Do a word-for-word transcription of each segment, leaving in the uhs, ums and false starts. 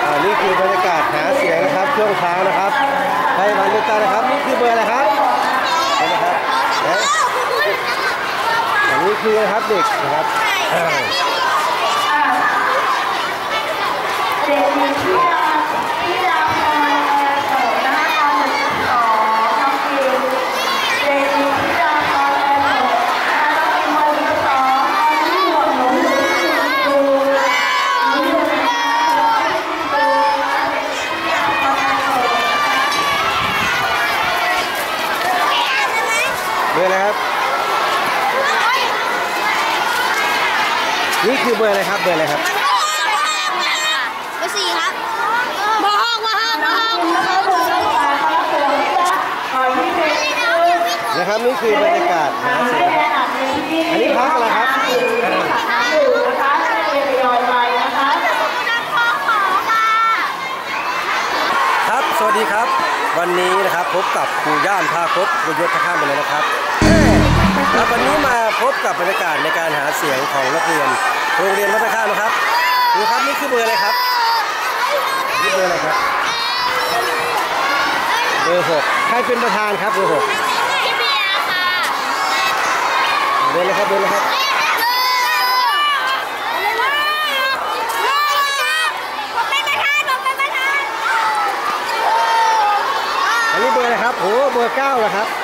นี่คือบรรยากาศหาเสียงนะครับช่วงเช้านะครับใครมาเลือกตั้งนะครับนี่คือเบอร์อะไรครับนี่นะครับอันนี้คือนะครับเด็กนะครับเด็กที่ที่เราคอยสอนนะคะตอนหนึ่งสองน้องกินเด็กที่เราคอยสอนน้องกินคนที่สองที่หัวหนูดูเบอร์อะไรครับนี่คือเบอร์อะไรครับเบอร์อะไรครับเบอร์สี่ครับเบอร์ห้องเบอร์ห้องเบอร์ห้องนะครับนี่คือบรรยากาศหาเสียงอันนี้พักอะไรครับครับสวัสดีครับวันนี้นะครับพบกับครูย่านภาคบครูยศข้ามไปเลยนะครับแล้ววันนี้มาพบกับบรรยากาศในการหาเสียงของนักเรียนโรงเรียนวัดท่าข้ามนะครับดูครับนี่คือเบอร์อะไรครับนี่เบอร์อะไรครับเบอร์หกใครเป็นประธานครับเบอร์หกพี่เบียร์ค่ะเบอร์อะไรครับเบอร์อะไรครับอันนี้เบอร์อะไรครับโอ้เบอร์เก้าเหรอครับ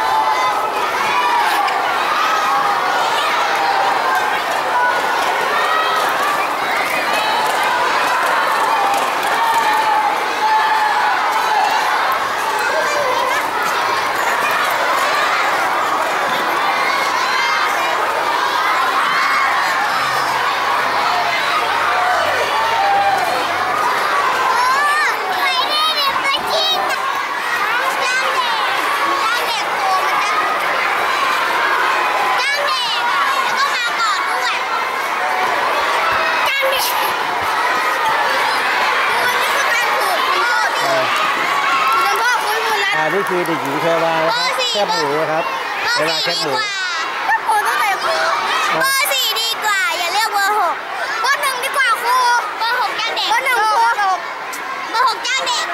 นี่คือเด็กหญิงแพรวานะครับแคบหมูนะครับเวลาแคบหมูแคบหมูตั้งแต่ครูเบอร์สี่ดีกว่าอย่าเรียกเบอร์หกเบอร์หนึ่งดีกว่าครูเบอร์หกจ้างเด็กเบอร์หนึ่งครูเบอร์หกจ้างเด็ก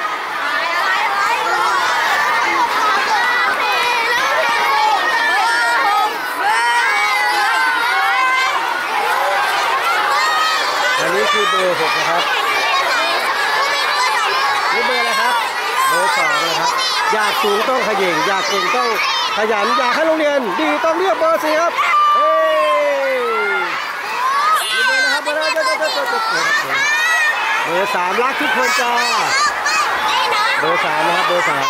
อันนี้คือเบอร์หกนะครับนี่เบอร์อะไรครับเบอร์สองนะครับอยากสูงต้องขยิงอยากเก่งต้องขยันอยากให้โรงเรียนดีต้องเรียกเบอร์สี่ครับเฮ้ยนี่เบอร์นะครับเบอร์เบอร์สามรักทุกคนจ้าเบอร์สามนะครับเบอร์สาม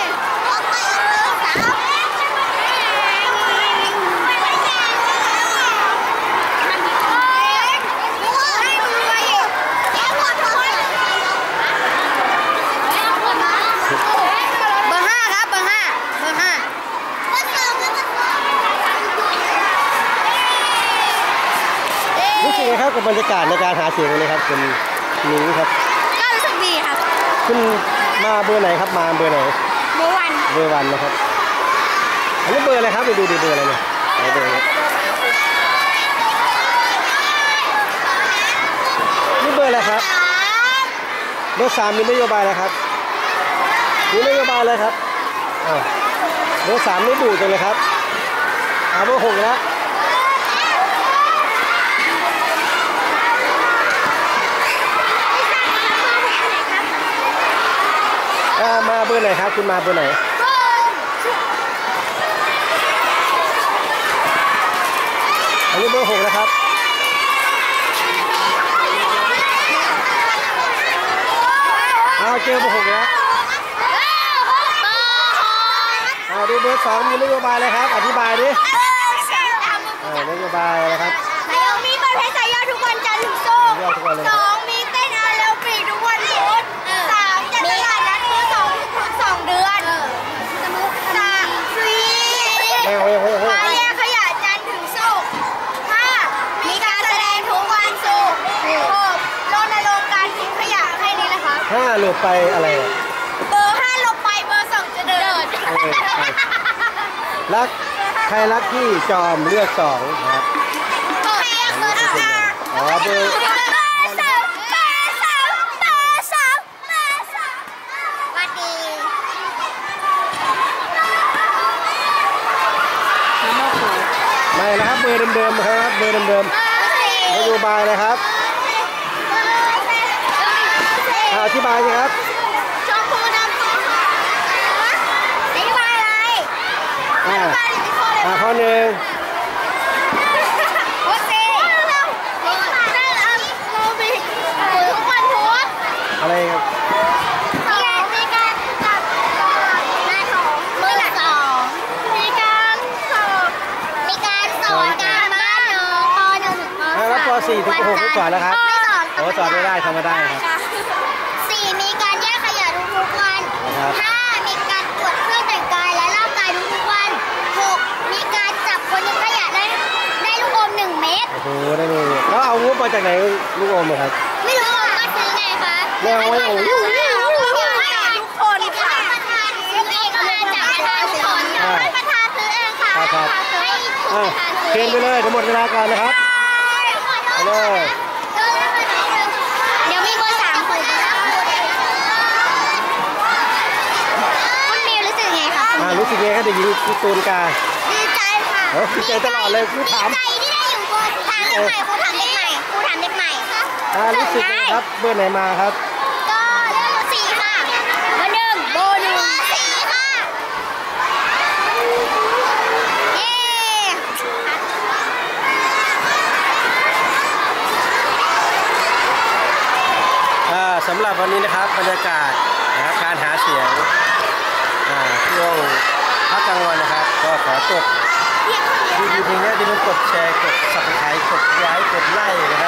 ครับกับบรรยากาศในการหาเสียงเลยครับคุณนิ้งครับก็รู้สึกดีครับคุณมาเบอร์ไหนครับมาเบอร์ไหนเบอร์วันเบอร์วันนะครับอันนี้เบอร์อะไรครับไปดูดีเบอร์อะไรเนี่ยเบอร์นี่เบอร์อะไรครับเบอร์สามมีนโยบายอะไรครับมีนโยบายอะไรครับเบอร์สามนี่ดูจังเลยครับเอาเบอร์หกแล้วมาเบอร์ไหนครับคุณมาเบอร์ไหนอันนี้เบอร์หกนะครับเอาเจอเบอร์หกแล้วเอาดูเบอร์สองมีนโยบายอะไรครับอธิบายดินโยบายอะไรครับมีเปิดเพลงสายยอดทุกวันจันทร์ถึงศุกร์สองมีเต้นอาราบิกทุกวันพุธสามจัดตลาดนัดมือสองทุกสองเดือนสามฟรีมาแยกขยะจันทร์ถึงศุกร์ห้ามีการแสดงทุกวันศุกร์หกรณรงค์การทิ้งขยะแค่นี้นะคะห้าลบไปอะไรเบอร์ห้าลบไปเบอร์สองจะเดินรักใครรักที่จอมเลือกสองครับใครรักเบอร์สองอ๋อเบอร์เบอร์สองเบอร์สองเบอร์สอเดิมๆนโยบายเลยครับอธิบายสิครับชมพูดำนโยบายอะไรนโยบายหรือข้ออะไรข้อหนึ่งโอเคเราเรามีทุกวันพุธอะไรครับมีการมีการจับหน้าท้องมือสองมีการสอบมีการสอนการบ้านน้องป.หนึ่งถึงป.สามแล้วป.สี่ถึงป.หกไม่สอนแล้วครับไม่สอนโอ้สอนไม่ได้ทำไม่ได้ครับสี่มีการแยกขยะทุกๆวันห้ามีการตรวจเครื่องแต่งกายและร่างกายทุกๆวันหกมีการจับคนทิ้งขยะได้ได้ลูกอมหนึ่งเม็ดโอ้โหได้เลยแล้วเอางบมาจากไหนลูกอมครับไม่รู้ก็ซื้อไงคะเรียกว่าโอ้ยทุกคนค่ะประธานซื้อเองค่ะจากประธานสอนให้ประธานซื้อเองค่ะครับเขียนไปเลยทั้งหมดเวลาก่อนนะครับไปเลยเดี๋ยวมีเบอร์สามคนคุณมิวรู้สึกไงคะรู้สึกไงก็ได้ยินคุณตูนกาดีใจค่ะดีใจตลอดเลยครูถามดีใจที่ได้อยู่ครูถามเด็กใหม่ครูถามเด็กใหม่ครูถามเด็กใหม่รู้สึกไงครับเบอร์ไหนมาครับก็เรื่องเบอร์สี่ค่ะเบอร์หนึ่งเบอร์หนึ่งเบอร์สี่ค่ะเย้สำหรับวันนี้นะครับบรรยากาศนะครับการหาเสียงช่วงพักกลางวันนะครับก็ขอจบดูดีเพลงนี้อย่าลืมกดแชร์กด ซับสไครบ์ กดไลค์กดไลค์นะครับ